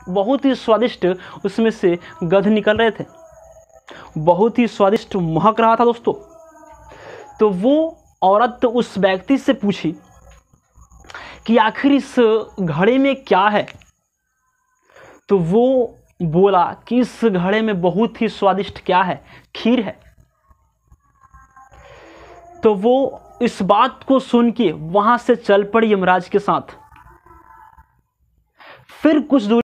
बहुत ही स्वादिष्ट उसमें से गंध निकल रहे थे, बहुत ही स्वादिष्ट महक रहा था दोस्तों। तो वो औरत उस व्यक्ति से पूछी कि आखिर इस घड़े में क्या है। तो वो बोला कि इस घड़े में बहुत ही स्वादिष्ट क्या है, खीर है। तो वो इस बात को सुन के वहां से चल पड़ी यमराज के साथ। फिर कुछ दूर